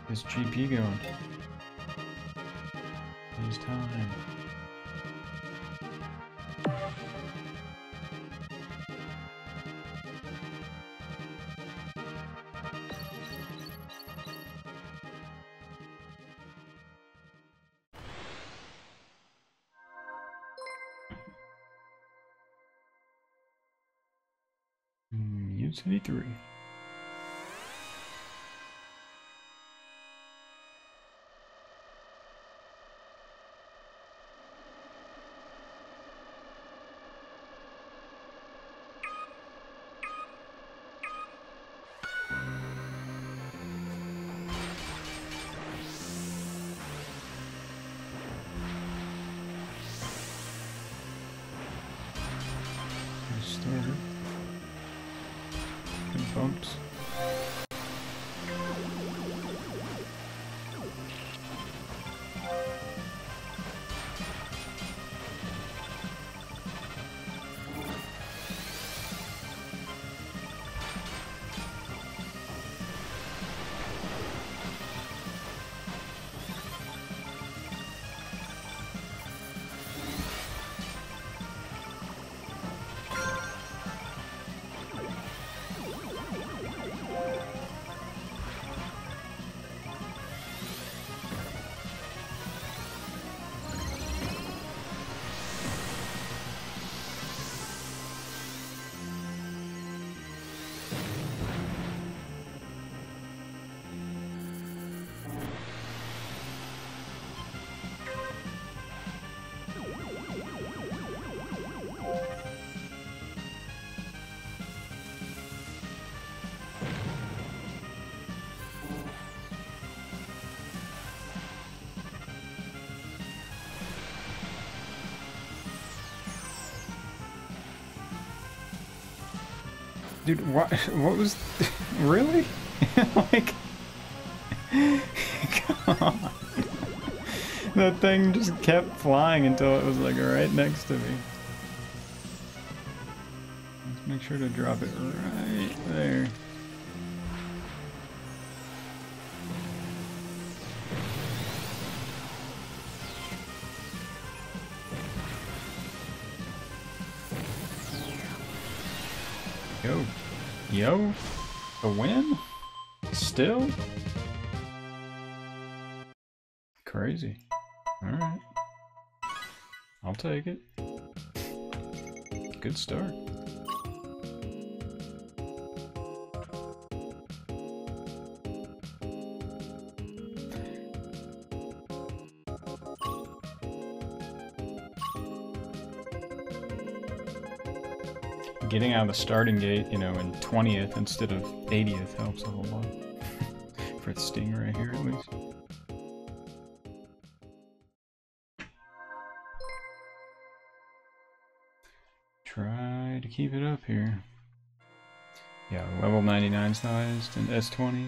this GP going? It's time. City 3. Started. Good bumps. Dude, what was... Really? Like... Come on. That thing just kept flying until it was like right next to me. Let's make sure to drop it right there. Yo, a win? Still? Crazy. Alright. I'll take it. Good start. Getting out of the starting gate, you know, in 20th instead of 80th helps a whole lot. For the Stingray here, at least. Try to keep it up here. Yeah, level 99's the highest in S20.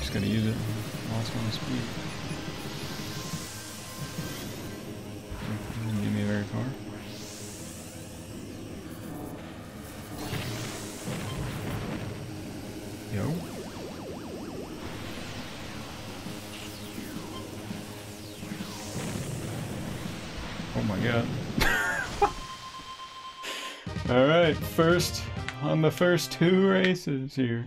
just gotta use it. Lost one speed. Didn't get me very far. Yo. Oh my god. Alright, first on the first 2 races here.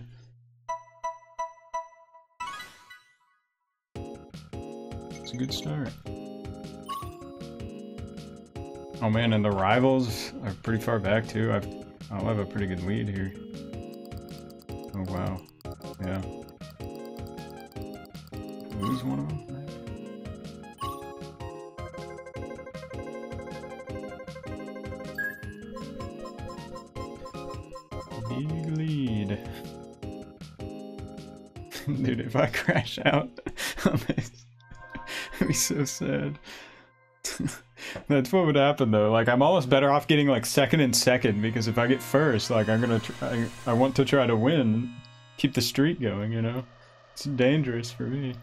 It's a good start. Oh man, and the rivals are pretty far back too. I'll have a pretty good lead here. Oh wow. Yeah. Lose one of them? Big lead. Dude, if I crash out on this, I'd be so sad. That's what would happen though. Like, I'm almost better off getting like second and second, because if I get first, like, I'm gonna I want to try to win, keep the streak going, you know? It's dangerous for me.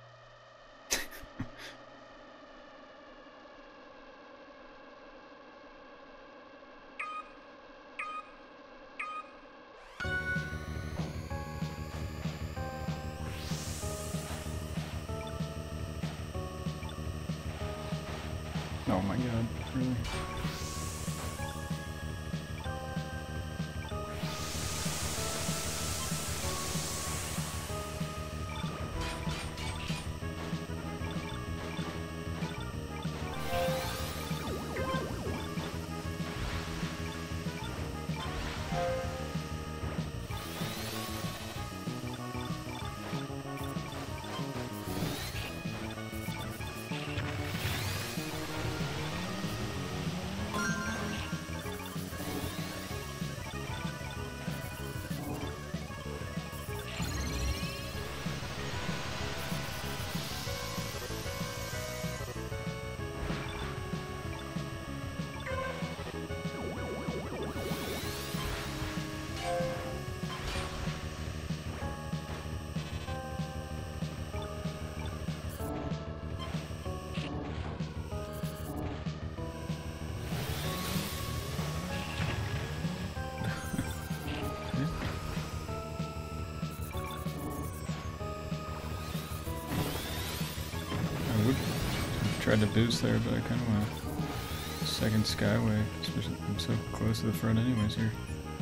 Oh my god, really? Tried to boost there, but I kind of want a second Skyway, especially I'm so close to the front anyways here.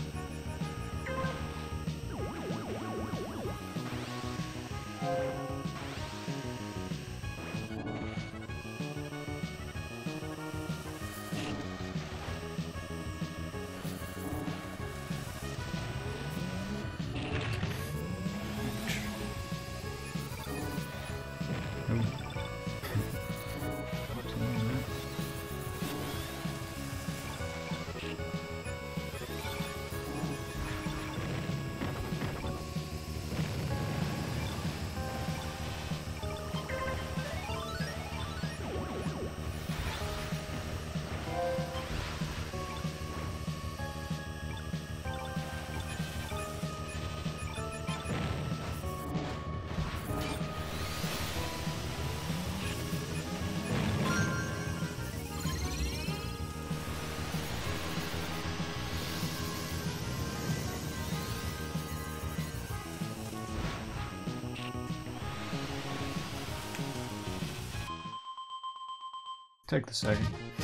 Take the second.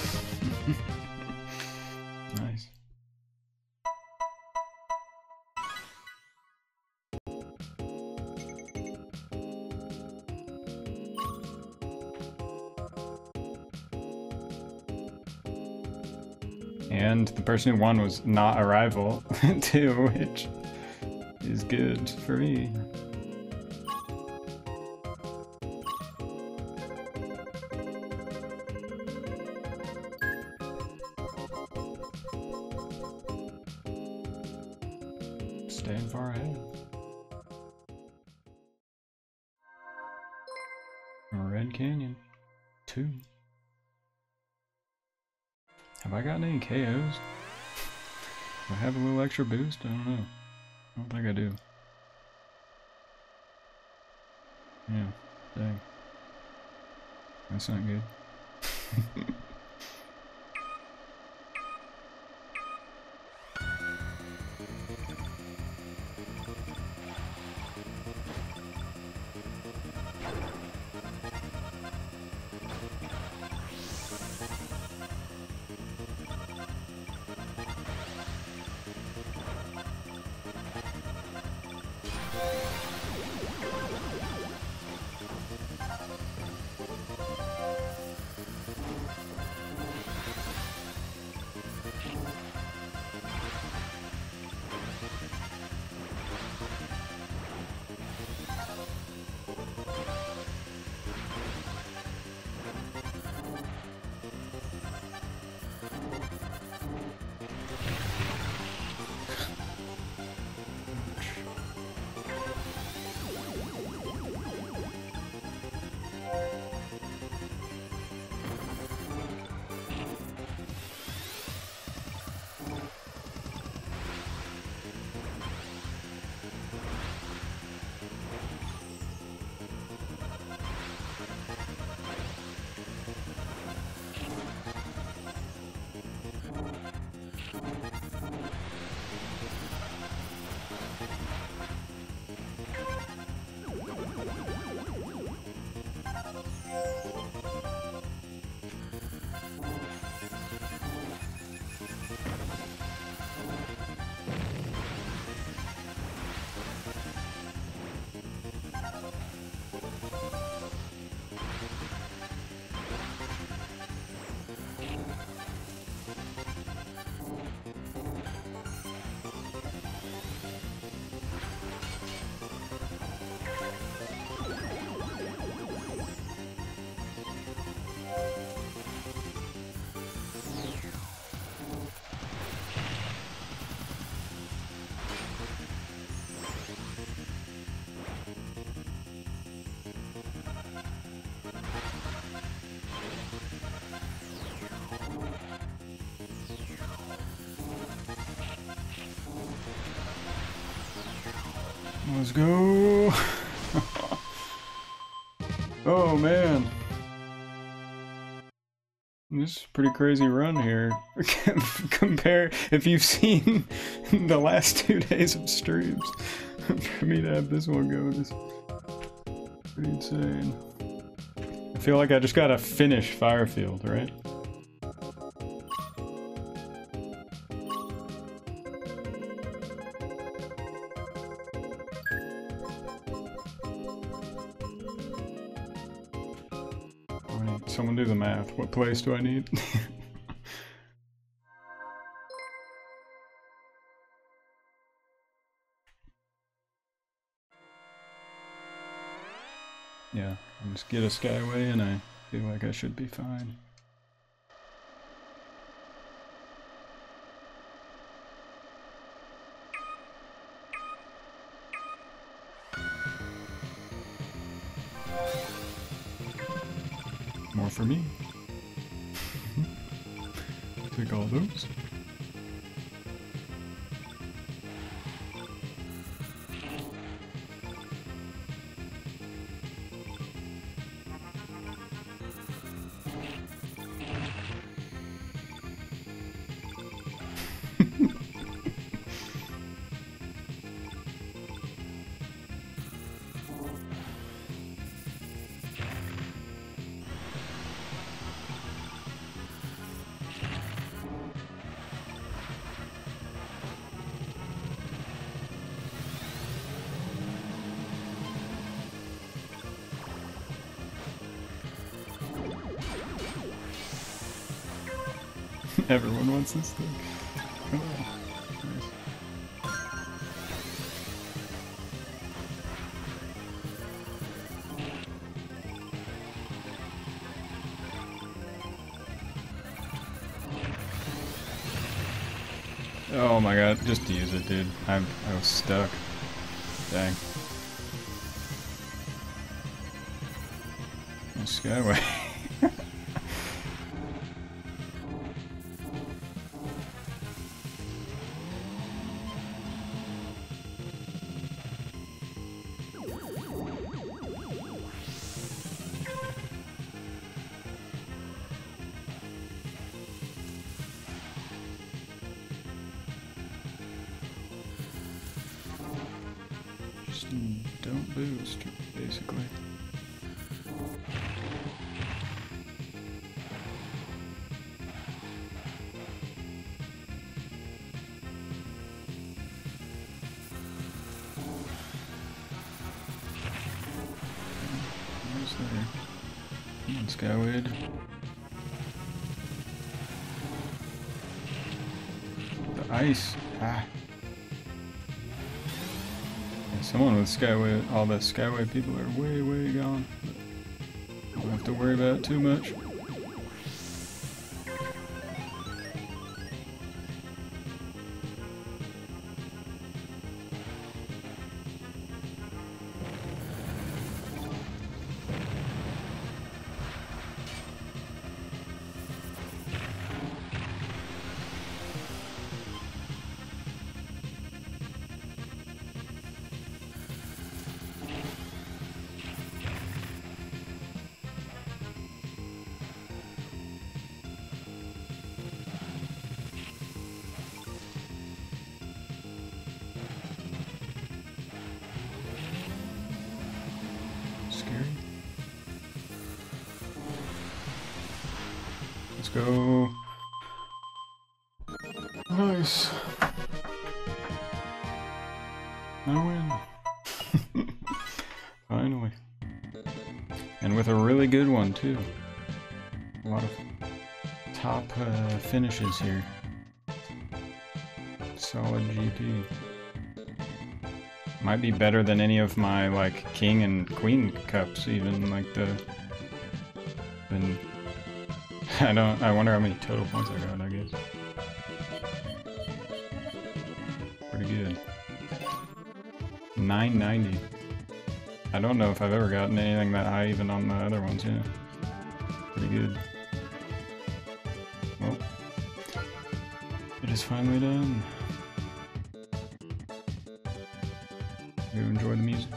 Nice. And the person who won was not a rival, too, which is good for me. Staying far ahead. Red Canyon 2. Have I gotten any KOs? Do I have a little extra boost? I don't know. I don't think I do. Yeah, dang. That's not good. Let's go. Oh man. This is a pretty crazy run here. Compare if you've seen the last 2 days of streams. For me to have this one go is pretty insane. I feel like I just gotta finish Firefield, right? Someone do the math. What place do I need? Yeah, I'll just get a Skyway and I feel like I should be fine. More for me. Take all those. Everyone wants this thing. Oh, nice. Oh my god, just use it, dude. I was stuck. Dang. Skyway. and don't boost, basically. Come on, Skywade. The ice. Ah. Yeah, someone with Skyway, all the Skyway people are way, way gone. Don't have to worry about it too much. Scary. Let's go. Nice. I win. Finally. And with a really good one, too. A lot of top finishes here. Solid GP. Might be better than any of my, like, King and Queen Cups, even, like, I wonder how many total points I got, I guess. Pretty good. 990. I don't know if I've ever gotten anything that high even on the other ones, yeah. Pretty good. Well, it is finally done. You enjoy the music.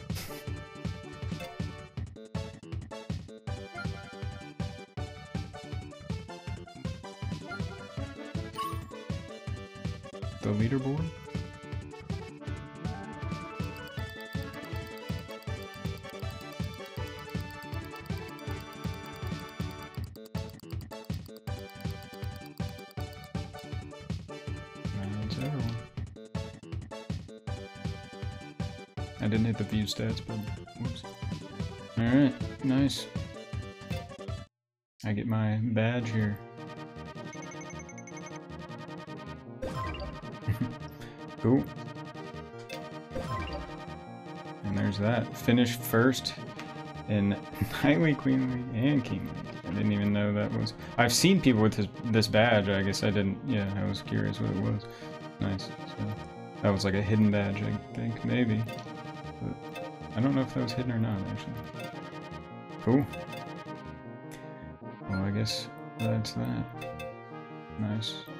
The leaderboard? That's everyone. I didn't hit the view stats, but whoops. Alright, nice. I get my badge here. Cool. And there's that. Finished first in Knightly, Queenly, and Kingly. I didn't even know that was... I've seen people with this badge, I guess I didn't... Yeah, I was curious what it was. Nice. So, that was like a hidden badge, I think, maybe. But I don't know if that was hidden or not, actually. Cool. Well, I guess that's that. Nice.